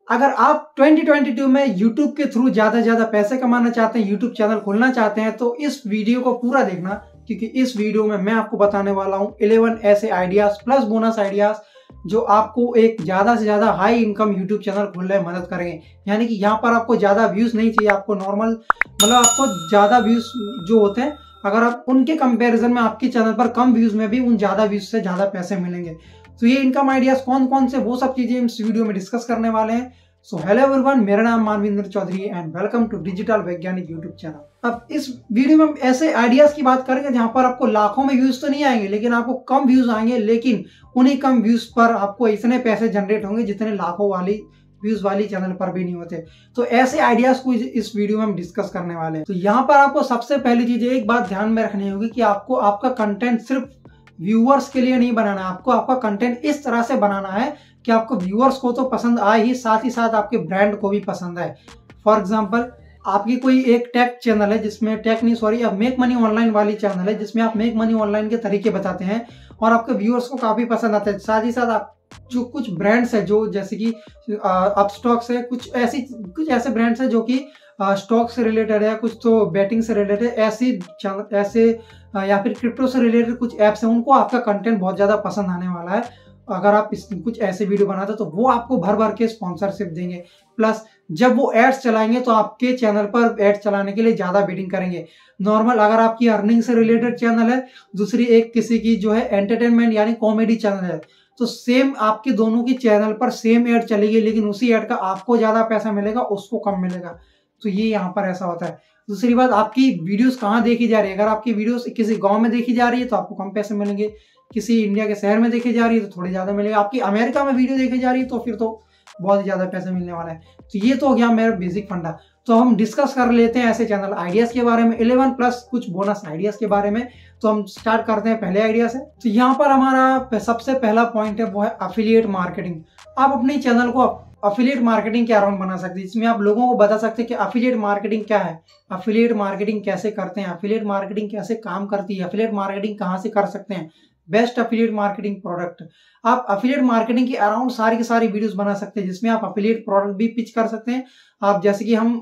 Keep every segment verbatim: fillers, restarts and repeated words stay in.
अगर आप twenty twenty two में YouTube के थ्रू ज्यादा से ज्यादा पैसे कमाना चाहते हैं, YouTube चैनल खोलना चाहते हैं, तो इस वीडियो को पूरा देखना, क्योंकि इस वीडियो में मैं आपको बताने वाला हूं इलेवन ऐसे आइडियाज प्लस बोनस आइडियाज जो आपको एक ज्यादा से ज्यादा हाई इनकम YouTube चैनल खोलने में मदद करेंगे। यानी कि यहाँ पर आपको ज्यादा व्यूज नहीं चाहिए, आपको नॉर्मल मतलब आपको ज्यादा व्यूज जो होते हैं अगर आप उनके कंपैरिजन में आपके चैनल पर कम व्यूज में भी उन ज्यादा व्यूज से ज्यादा पैसे मिलेंगे। तो ये इनकम आइडियाज कौन कौन से, वो सब चीजें इस वीडियो में डिस्कस करने वाले हैं। सो हेलो एवरीवन, मेरा नाम Manvinder Chaudhary and welcome to digital Vaigyanik YouTube channel. अब इस वीडियो में हम ऐसे आइडियाज की बात करेंगे जहां पर आपको लाखों में व्यूज तो नहीं आएंगे, लेकिन आपको कम व्यूज आएंगे, लेकिन उन्हीं कम व्यूज पर आपको इतने पैसे जनरेट होंगे जितने लाखों वाली व्यूज वाली चैनल पर भी नहीं होते। तो ऐसे आइडियाज को इस वीडियो में हम डिस्कस करने वाले हैं। तो यहाँ पर आपको सबसे पहली चीज एक बात ध्यान में रखनी होगी कि आपको आपका कंटेंट सिर्फ व्यूअर्स के लिए नहीं बनाना है, आपको आपका कंटेंट इस तरह से बनाना है कि आपको व्यूअर्स को तो पसंद आए ही, साथ ही साथ आपके ब्रांड को भी पसंद आए। फॉर एग्जांपल, आपकी कोई एक टेक चैनल है जिसमें टेक नहीं सॉरी अब मेक मनी ऑनलाइन वाली चैनल है जिसमें आप मेक मनी ऑनलाइन के तरीके बताते हैं और आपके व्यूअर्स को काफी पसंद आते हैं। साथ ही साथ आप जो कुछ ब्रांड्स है जो जैसे कि अपस्टॉक्स है, कुछ ऐसी कुछ ऐसे ब्रांड्स है जो कि स्टॉक से रिलेटेड है, कुछ तो बैटिंग से रिलेटेड, ऐसी ऐसे या फिर क्रिप्टो से रिलेटेड कुछ ऐप्स हैं, उनको आपका कंटेंट बहुत ज्यादा पसंद आने वाला है। अगर आप इस कुछ ऐसे वीडियो बनाते तो वो आपको भर भर के स्पॉन्सरशिप देंगे। प्लस जब वो एड्स चलाएंगे तो आपके चैनल पर एड्स चलाने के लिए ज्यादा बिडिंग करेंगे। नॉर्मल अगर आपकी अर्निंग से रिलेटेड चैनल है, दूसरी एक किसी की जो है एंटरटेनमेंट यानी कॉमेडी चैनल है, तो सेम आपके दोनों की चैनल पर सेम एड चलेगी, लेकिन उसी एड का आपको ज्यादा पैसा मिलेगा, उसको कम मिलेगा। तो ये यहाँ पर ऐसा होता है। दूसरी बात, आपकी वीडियोस कहाँ देखी जा रही है। अगर आपकी वीडियोस किसी गांव में देखी जा रही है तो आपको कम पैसे मिलेंगे, किसी इंडिया के शहर में देखी जा रही है तो थोड़े ज्यादा मिलेगा, आपकी अमेरिका में वीडियो देखी जा रही है तो फिर तो बहुत ज्यादा पैसे मिलने वाला है। तो ये तो हो गया मेरा बेसिक फंडा। तो हम डिस्कस कर लेते हैं ऐसे चैनल आइडियाज के बारे में, इलेवन प्लस कुछ बोनस आइडियाज के बारे में। तो हम स्टार्ट करते हैं पहले आइडिया से। तो यहाँ पर हमारा सबसे पहला पॉइंट है वो है एफिलिएट मार्केटिंग। आप अपने चैनल को एफिलिएट मार्केटिंग के अराउंड बना सकते हैं, जिसमें आप लोगों को बता सकते हैं कि एफिलिएट मार्केटिंग क्या है, एफिलिएट मार्केटिंग कैसे करते हैं, एफिलिएट मार्केटिंग कैसे काम करती है, एफिलिएट मार्केटिंग कहाँ से कर सकते हैं, बेस्ट एफिलिएट मार्केटिंग प्रोडक्ट। आप एफिलिएट मार्केटिंग के अराउंड सारी की सारी वीडियोस बना सकते हैं, जिसमें आप एफिलिएट प्रोडक्ट भी पिच कर सकते हैं। आप जैसे कि हम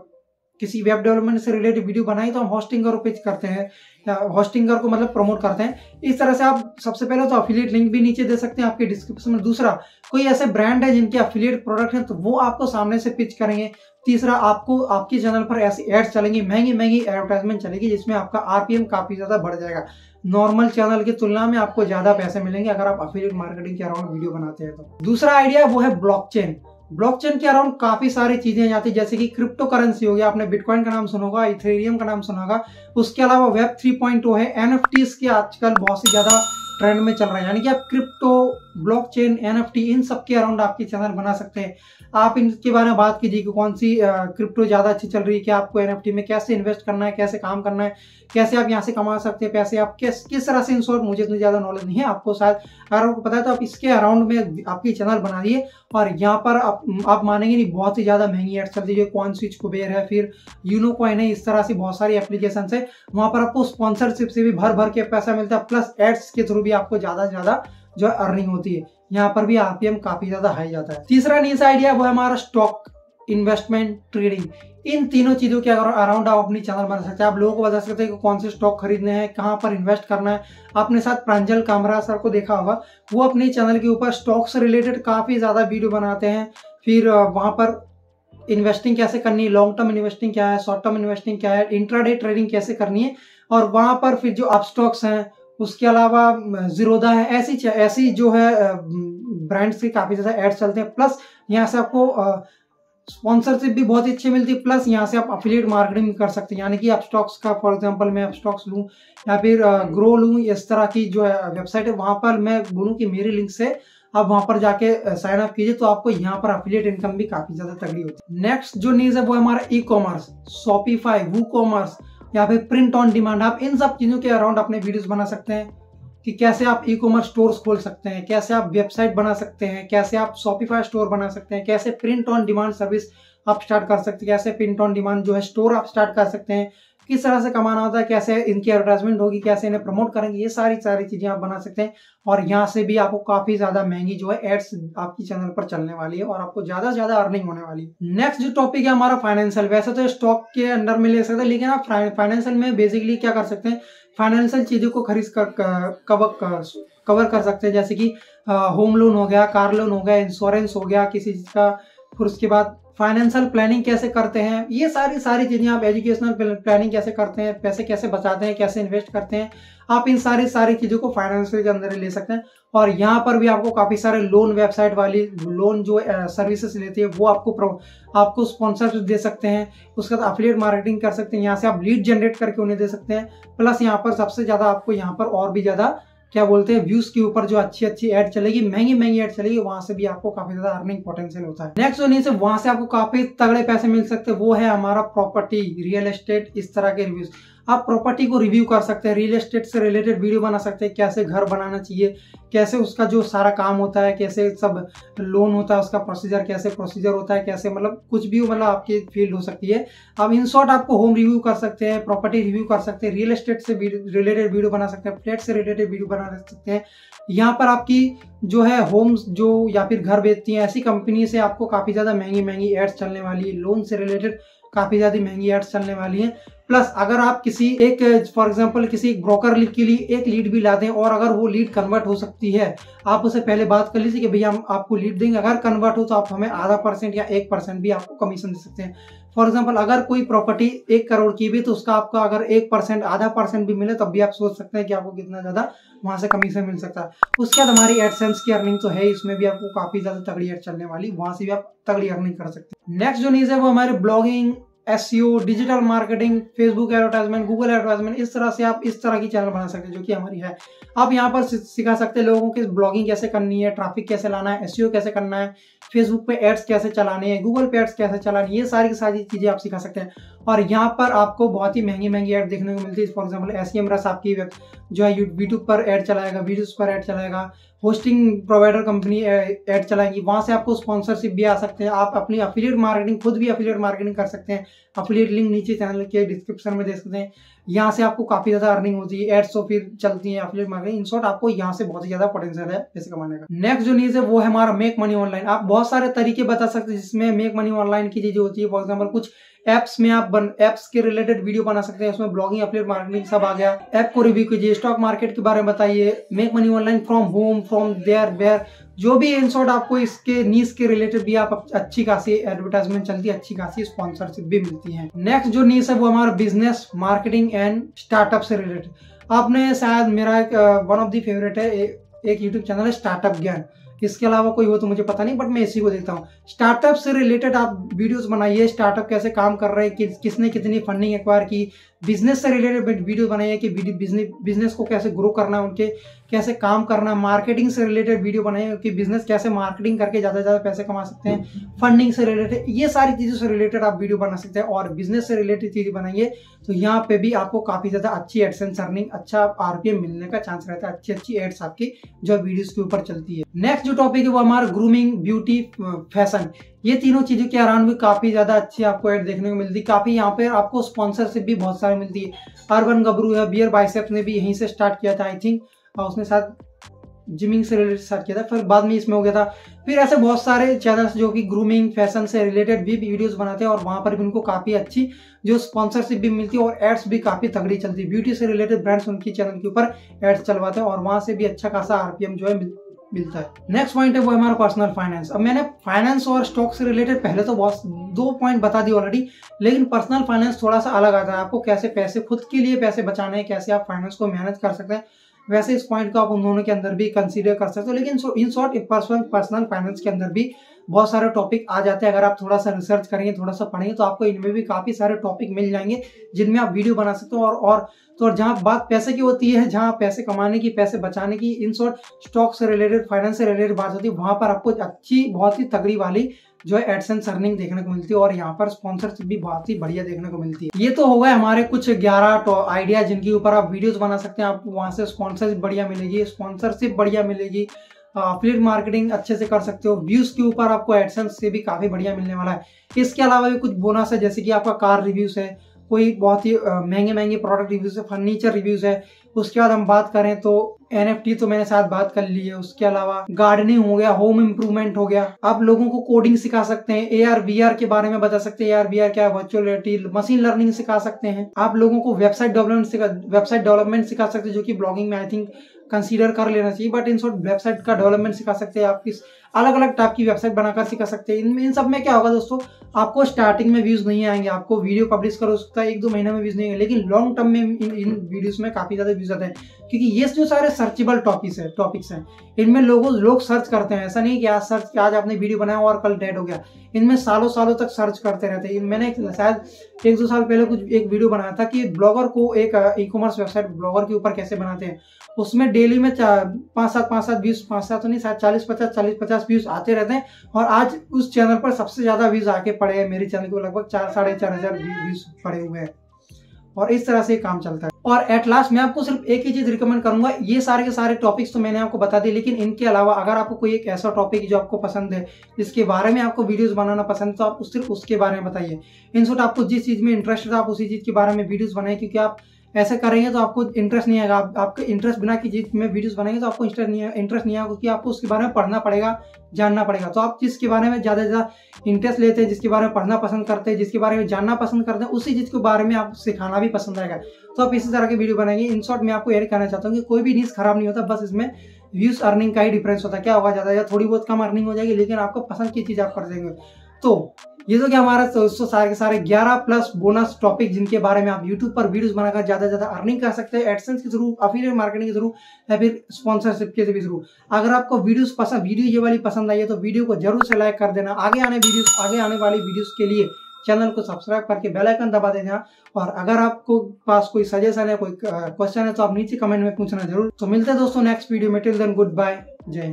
किसी वेब डेवलपमेंट से रिलेटेड वीडियो बनाई तो हम होस्टिंगर को पिच करते हैं, होस्टिंगर को मतलब प्रमोट करते हैं। इस तरह से आप सबसे पहले तो एफिलिएट लिंक भी नीचे दे सकते हैं आपके डिस्क्रिप्शन में। दूसरा, कोई ऐसे ब्रांड है जिनके एफिलिएट प्रोडक्ट है तो वो आपको सामने से पिच करेंगे। तीसरा, आपको आपके चैनल पर ऐसी एड्स चलेंगी, महंगी महंगी एडवर्टाइजमेंट चलेगी, जिसमें आपका आरपीएम काफी ज्यादा बढ़ जाएगा। नॉर्मल चैनल की तुलना में आपको ज्यादा पैसे मिलेंगे अगर आप एफिलिएट मार्केटिंग के अराउंड वीडियो बनाते हैं तो। दूसरा आइडिया वो है ब्लॉकचेन। ब्लॉकचेन के अराउंड काफी सारी चीजें जाती है, जैसे कि क्रिप्टो करेंसी हो गया, आपने बिटकॉइन का नाम सुना होगा, इथेरियम का नाम सुना होगा। उसके अलावा वेब थ्री पॉइंट ओ है, एनएफटीज के आजकल बहुत सी ज्यादा ट्रेंड में चल रहा है। यानी कि आप क्रिप्टो, ब्लॉकचेन, एनएफटी इन सब के अराउंड आपकी चैनल बना सकते हैं। आप इनके बारे में बात कीजिए कि कौन सी क्रिप्टो ज्यादा अच्छी चल रही है, क्या आपको एनएफटी में कैसे इन्वेस्ट करना है, कैसे काम करना है, कैसे आप यहाँ से कमा सकते हैं पैसे, आप किस किस तरह से इन शॉर्ट, मुझे इतनी ज्यादा नॉलेज नहीं है, आपको शायद अगर आपको पता है तो आप इसके अराउंड में आपकी चैनल बनाइए। और यहाँ पर आप, आप मानेंगे नहीं, बहुत ही ज्यादा महंगी एड्स चलती है, कॉइन स्विच कुबेर है, फिर यूनो कॉइन है, इस तरह से बहुत सारी एप्लीकेशन है। वहां पर आपको स्पॉन्सरशिप से भी भर भर के पैसा मिलता है, प्लस एड्स के थ्रू भी आपको ज्यादा से ज्यादा जो अर्निंग होती है। यहाँ पर भी आरपीएम काफी ज्यादा हाई जाता है। तीसरा नीच आइडिया वो है हमारा स्टॉक, इन्वेस्टमेंट, ट्रेडिंग। इन तीनों चीजों के अराउंड आप अपनी चैनल बना सकते हैं। आप लोगों को बता सकते हैं कि कौन से स्टॉक खरीदने हैं, कहाँ पर इन्वेस्ट करना है। आपने साथ प्रांजल कामरा सर को देखा होगा, वो अपने चैनल के ऊपर स्टॉक से रिलेटेड काफी ज्यादा वीडियो बनाते हैं। फिर वहां पर इन्वेस्टिंग कैसे करनी है, लॉन्ग टर्म इन्वेस्टिंग क्या है, शॉर्ट टर्म इन्वेस्टिंग क्या है, इंट्राडे ट्रेडिंग कैसे करनी है। और वहां पर फिर जो अपस्टॉक्स हैं, उसके अलावा जीरोधा है, ऐसी ऐसी जो है ब्रांड्स के काफी ज्यादा एड्स चलते हैं। प्लस यहाँ से आपको स्पॉन्सरशिप भी बहुत अच्छी मिलती है, प्लस यहाँ से आप एफिलिएट मार्केटिंग कर सकते हैं। यानी कि अपस्टॉक्स का फॉर एग्जांपल मैं अपस्टॉक्स लूँ या फिर ग्रो लूँ, इस तरह की जो है वेबसाइट है, वहां पर मैं बोलूँ कि मेरी लिंक से आप वहां पर जाके साइन अप कीजिए, तो आपको यहाँ पर एफिलिएट इनकम भी काफी ज्यादा तगड़ी होती है। नेक्स्ट जो नीज है वो है हमारा e commerce, Shopify, WooCommerce या फिर प्रिंट ऑन डिमांड। आप इन सब चीजों के अराउंड अपने वीडियोस बना सकते हैं कि कैसे आप ई कॉमर्स स्टोर्स खोल सकते हैं, कैसे आप वेबसाइट बना सकते हैं, कैसे आप शॉपिफाई स्टोर बना सकते हैं, कैसे प्रिंट ऑन डिमांड सर्विस आप स्टार्ट कर सकते हैं, कैसे प्रिंट ऑन डिमांड जो है स्टोर आप स्टार्ट कर सकते हैं, किस तरह से कमाना होता है, कैसे इनकी एडवर्टाइजमेंट होगी, कैसे इन्हें प्रमोट करेंगे, ये सारी सारी चीजें आप बना सकते हैं। और यहाँ से भी आपको काफी ज्यादा महंगी जो है एड्स आपकी चैनल पर चलने वाली है और आपको ज्यादा से ज्यादा अर्निंग होने वाली है। नेक्स्ट जो टॉपिक है हमारा फाइनेंशियल। वैसे तो स्टॉक के अंडर में ले सकते हैं, लेकिन आप फाइनेंशियल में बेसिकली क्या कर सकते हैं, फाइनेंशियल चीजों को खरीद कर कवर कवर कर सकते हैं, जैसे कि होम लोन हो गया, कार लोन हो गया, इंश्योरेंस हो गया किसी चीज का, फिर उसके बाद फाइनेंशियल प्लानिंग कैसे करते हैं, ये सारी सारी चीजें आप एजुकेशनल प्लानिंग कैसे करते हैं, पैसे कैसे बचाते हैं, कैसे इन्वेस्ट करते हैं, आप इन सारी सारी चीजों को फाइनेंशियल के अंदर ले सकते हैं। और यहाँ पर भी आपको काफी सारे लोन वेबसाइट वाली लोन जो सर्विसेज लेती है वो आपको आपको स्पॉन्सर दे सकते हैं। उसके बाद एफिलिएट मार्केटिंग कर सकते हैं, यहाँ से आप लीड जनरेट करके उन्हें दे सकते हैं। प्लस यहाँ पर सबसे ज्यादा आपको यहाँ पर और भी ज्यादा क्या बोलते हैं व्यूज के ऊपर जो अच्छी अच्छी ऐड चलेगी, महंगी महंगी ऐड चलेगी, वहां से भी आपको काफी ज्यादा अर्निंग पोटेंशियल होता है। नेक्स्ट जो नीचे वहां से आपको काफी तगड़े पैसे मिल सकते हैं वो है हमारा प्रॉपर्टी, रियल एस्टेट, इस तरह के रिव्यूज। आप प्रॉपर्टी को रिव्यू कर सकते हैं, रियल एस्टेट से रिलेटेड वीडियो बना सकते हैं, कैसे घर बनाना चाहिए, कैसे उसका जो सारा काम होता है, कैसे सब लोन होता है, उसका प्रोसीजर कैसे प्रोसीजर होता है, कैसे मतलब कुछ भी मतलब आपकी फील्ड हो सकती है। अब इन शॉर्ट आपको होम रिव्यू कर सकते हैं, प्रॉपर्टी रिव्यू कर सकते हैं, रियल एस्टेट से रिलेटेड वीडियो बना सकते हैं, फ्लैट से रिलेटेड वीडियो बना सकते हैं। यहाँ पर आपकी जो है होम्स जो या फिर घर बेचती हैं ऐसी कंपनी से आपको काफी ज्यादा महंगी महंगी एड्स चलने वाली है, लोन से रिलेटेड काफी ज्यादा महंगी एड्स चलने वाली हैं। प्लस अगर आप किसी एक फॉर एग्जांपल किसी एक ब्रोकर के लिए एक लीड भी लाते हैं और अगर वो लीड कन्वर्ट हो सकती है, आप उससे पहले बात कर लीजिए कि भैया हम आपको लीड देंगे, अगर कन्वर्ट हो तो आप हमें आधा परसेंट या एक परसेंट भी आपको कमीशन दे सकते हैं। फॉर एग्जांपल अगर कोई प्रॉपर्टी एक करोड़ की भी तो उसका आपका अगर एक परसेंट आधा परसेंट भी मिले तब भी आप सोच सकते हैं कि आपको कितना ज्यादा वहां से कमीशन मिल सकता है। उसके बाद हमारी एडसेंस की अर्निंग तो है, इसमें भी आपको काफी ज्यादा तगड़ी एड चलने वाली, वहां से भी आप तगड़ी अर्निंग कर सकते हैं। नेक्स्ट जो न्यूज है वो हमारे blogging, SEO, digital marketing, Facebook advertisement, Google advertisement, इस तरह से आप इस तरह की चैनल बना सकते हैं जो कि हमारी है। आप यहाँ पर सिखा सकते हैं लोगों की ब्लॉगिंग कैसे करनी है, ट्रैफिक कैसे लाना है, एसईओ कैसे करना है, फेसबुक पे एड्स कैसे चलाने हैं, गूगल पे एड्स कैसे चलानी है, ये सारी की सारी चीजें आप सिखा सकते हैं। और यहाँ पर आपको बहुत ही महंगी महंगी ऐड देखने को मिलती है। फॉर एग्जाम्पल एसईएमरस आपकी जो है यूट्यूब पर ऐड चलाएगा, वीडियोस पर ऐड चलाएगा, होस्टिंग प्रोवाइडर कंपनी ऐड चलाएगी, वहां से आपको स्पॉन्सरशिप भी आ सकते हैं। आप अपनी एफिलिएट मार्केटिंग खुद भी एफिलिएट मार्केटिंग कर सकते हैं, एफिलिएट लिंक नीचे चैनल के डिस्क्रिप्शन में दे सकते हैं। यहाँ से आपको काफी ज्यादा अर्निंग होती है, एड्स तो फिर चलती है एफिलिएट मार्केटिंग। इन शॉर्ट आपको यहाँ से बहुत ही ज्यादा पोटेंशियल है पैसे कमाने का। नेक्स्ट जो न्यूज है वो है हमारा मेक मनी ऑनलाइन। आप बहुत सारे तरीके बता सकते हैं जिसमें मेक मनी ऑनलाइन की चीजें होती है। फॉर एग्जाम्पल कुछ एप्स में आप बन एप्स के रिलेटेड वीडियो बना सकते हैं, उसमें ब्लॉगिंग, एफिलिएट मार्केटिंग सब आ गया। ऐप को रिव्यू कीजिए, स्टॉक मार्केट के बारे में बताइए, make money online from home, from there where, जो भी इन शॉर्ट आपको इसके नीश के रिलेटेड भी आप अच्छी खासी एडवर्टाइजमेंट चलती है, अच्छी खासी स्पॉन्सरशिप भी मिलती है। नेक्स्ट जो नीश है वो हमारा बिजनेस, मार्केटिंग एंड स्टार्टअप से रिलेटेड। आपने शायद मेरा एक वन ऑफ दी फेवरेट है एक यूट्यूब चैनल है स्टार्टअप ज्ञान, इसके अलावा कोई हो तो मुझे पता नहीं, बट मैं इसी को देखता हूँ। स्टार्टअप से रिलेटेड आप वीडियोस बनाइए, स्टार्टअप कैसे काम कर रहे हैं, कि, किसने कितनी फंडिंग एक्वायर की, बिजनेस से रिलेटेड वीडियो बनाइए कि बिजनेस बिजनेस को कैसे ग्रो करना है, उनके कैसे काम करना, मार्केटिंग से रिलेटेड वीडियो बनाइए कि बिजनेस कैसे मार्केटिंग करके ज्यादा से ज्यादा पैसे कमा सकते हैं, फंडिंग से रिलेटेड, ये सारी चीजों से रिलेटेड आप वीडियो बना सकते हैं। और बिजनेस से रिलेटेड चीजें बनाइए तो यहाँ पे भी आपको काफी ज्यादा अच्छी एडसेंस अर्निंग, अच्छा आरपीएम मिलने का चांस रहता है, अच्छी अच्छी एड्स आपकी जो वीडियोस के ऊपर चलती है। नेक्स्ट जो टॉपिक है वो हमारा ग्रूमिंग, ब्यूटी, फैशन, ये तीनों चीजों के अराउंड भी काफी ज्यादा अच्छी आपको ऐड देखने को मिलती है। काफी यहाँ पे आपको स्पॉन्सरशिप भी बहुत सारी मिलती है। अर्बन गबरू है, बियर बाइसेप्स ने भी यहीं से स्टार्ट किया था आई थिंक, और उसने साथ जिमिंग से रिलेटेड स्टार्ट किया था, फिर बाद में इसमें हो गया था। फिर ऐसे बहुत सारे चैनल्स जो कि ग्रूमिंग, फैशन से रिलेटेड भी वीडियोस बनाते हैं और वहां पर भी उनको काफी अच्छी जो स्पॉन्सरशिप भी मिलती है और एड्स भी काफी तगड़ी चलती है। ब्यूटी से रिलेटेड ब्रांड्स उनकी चैनल के ऊपर एड्स चलवाते हैं और वहां से भी अच्छा खासा आरपीएम जो है मिलता है। नेक्स्ट पॉइंट है वो हमारा पर्सनल फाइनेंस। अब मैंने फाइनेंस और स्टॉक से रिलेटेड पहले तो बहुत दो पॉइंट बता दिए ऑलरेडी, लेकिन पर्सनल फाइनेंस थोड़ा सा अलग आता है। आपको कैसे पैसे खुद के लिए पैसे बचाने हैं, कैसे आप फाइनेंस को मैनेज कर सकते हैं, वैसे इस पॉइंट को आप उन दोनों के अंदर भी कंसीडर कर सकते हो। लेकिन in short personal personal finance के अंदर भी बहुत सारे टॉपिक आ जाते हैं। अगर आप थोड़ा सा रिसर्च करेंगे, थोड़ा सा पढ़ेंगे तो आपको इनमें भी काफी सारे टॉपिक मिल जाएंगे जिनमें आप वीडियो बना सकते हो। और और तो जहाँ बात पैसे की होती है, जहाँ पैसे कमाने की, पैसे बचाने की, इन शॉर्ट स्टॉक से रिलेटेड, फाइनेंस से रिलेटेड बात होती है, वहां पर आपको अच्छी बहुत ही तगड़ी वाली जो है एडसेंस अर्निंग देखने को मिलती है और यहाँ पर स्पॉन्सरशिप भी बहुत ही बढ़िया देखने को मिलती है। ये तो हो गए हमारे कुछ ग्यारह आइडिया जिनके ऊपर आप वीडियोस बना सकते हैं। आप वहां से स्पॉन्सरशिप बढ़िया मिलेगी, स्पॉन्सरशिप बढ़िया मिलेगी, एफिलिएट मार्केटिंग अच्छे से कर सकते हो, व्यूज के ऊपर आपको एडसेंस से भी काफी बढ़िया मिलने वाला है। इसके अलावा भी कुछ बोनस है, जैसे कि आपका कार रिव्यूज है, कोई बहुत ही महंगे महंगे प्रोडक्ट रिव्यूज है, फर्नीचर रिव्यूज है। उसके बाद हम बात करें तो एनएफटी तो मैंने साथ बात कर ली है। उसके अलावा गार्डनिंग हो गया, होम इम्प्रूवमेंट हो गया, आप लोगों को कोडिंग सिखा सकते हैं, एआर वीआर के बारे में बता सकते हैं, एआर वीआर क्या है, वर्चुअल रियलिटी, मशीन लर्निंग सिखा सकते हैं, आप लोगों को वेबसाइट डेवलपमेंट सिखा वेबसाइट डेवलपमेंट सिखा सकते हैं, जो कि ब्लॉगिंग में आई थिंक कंसीडर कर लेना चाहिए, बट इन शॉर्ट वेबसाइट का डेवलपमेंट सिखा सकते हैं, आप किस अलग अलग टाइप की वेबसाइट बनाकर सिखा सकते हैं। इन इन सब में क्या होगा दोस्तों, आपको स्टार्टिंग में व्यूज नहीं आएंगे, आपको वीडियो पब्लिश करो सकता है एक दो महीने में व्यूज नहीं आएंगे, लेकिन लॉन्ग टर्म में इन इन वीडियोस में काफी ज्यादा व्यूज आते हैं, क्योंकि ये जो सारे सर्चेबल टॉपिक्स है टॉपिक्स हैं इनमें लोगों लोग सर्च करते हैं। ऐसा नहीं कि आज सर्च आज आपने वीडियो बनाया और कल डेड हो गया, इनमें सालों सालों तक सर्च करते रहते हैं। मैंने शायद एक दो साल पहले कुछ एक वीडियो बनाया था कि ब्लॉगर को एक ई कॉमर्स वेबसाइट ब्लॉगर के ऊपर कैसे बनाते हैं, उसमें डेली में पांच सात पांच सात व्यूज पांच सात तो नहीं शायद चालीस पचास चालीस पचास व्यूज आते रहते हैं, और आज उस चैनल पर सबसे ज्यादा व्यूज आके पड़े हैं। मेरे चैनल को लगभग चार साढ़े चार हजार व्यूज पड़े हुए हैं, और इस तरह से काम चलता है। और एट लास्ट मैं आपको सिर्फ एक ही चीज रिकमेंड करूंगा, ये सारे के सारे टॉपिक्स तो मैंने आपको बता दिए, लेकिन इनके अलावा अगर आपको कोई एक ऐसा टॉपिक जो आपको पसंद है, जिसके बारे में आपको वीडियोस बनाना पसंद है, तो आप सिर्फ उसके बारे में बताइए। इन शॉर्ट आपको जिस चीज में इंटरेस्ट है आप उसी चीज के बारे में वीडियोस बनाएं, क्योंकि आप ऐसे करेंगे तो आपको इंटरेस्ट नहीं आएगा। आप, आपके इंटरेस्ट बिना की चीज में वीडियोस बनाएंगे तो आपको इंटरेस्ट नहीं इंटरेस्ट नहीं आएगा, क्योंकि आपको उसके बारे में पढ़ना पड़ेगा, जानना पड़ेगा। तो आप जिसके बारे में ज्यादा से ज्यादा इंटरेस्ट लेते हैं, जिसके बारे में पढ़ना पसंद करते हैं, जिसके बारे में जानना पसंद करते हैं, उसी चीज के बारे में आपको सिखाना भी पसंद आएगा, तो आप इसी तरह के वीडियो बनाएंगे। इन शॉर्ट मैं आपको यही कहना चाहता हूँ कि कोई भी न्यूज खराब नहीं होता, बस इसमें व्यूज अर्निंग का ही डिफरेंस होता है। क्या होगा, ज्यादा या थोड़ी बहुत कम अर्निंग हो जाएगी, लेकिन आपको पसंद की चीज आप कर देंगे। तो ये तो क्या हमारा दोस्तों सारे के सारे ग्यारह प्लस बोनस टॉपिक, जिनके बारे में आप यूट्यूब पर वीडियोस बनाकर ज्यादा ज्यादा अर्निंग कर सकते हैं, एडसेंस के थ्रू, अफिलिएट मार्केटिंग के थ्रू, या फिर स्पॉन्सरशिप के भी थ्रू। अगर आपको वीडियोस पसंद वीडियो ये वाली पसंद आई है तो वीडियो को जरूर से लाइक कर देना। आगे आने वीडियोस आगे आने वाली वीडियोस के लिए चैनल को सब्सक्राइब करके बेल आइकन दबा देना। और अगर आपको पास कोई सजेशन है, कोई क्वेश्चन है, तो आप नीचे कमेंट में पूछना जरूर। तो मिलते हैं दोस्तों नेक्स्ट वीडियो में। Till then goodbye, Jai Hind.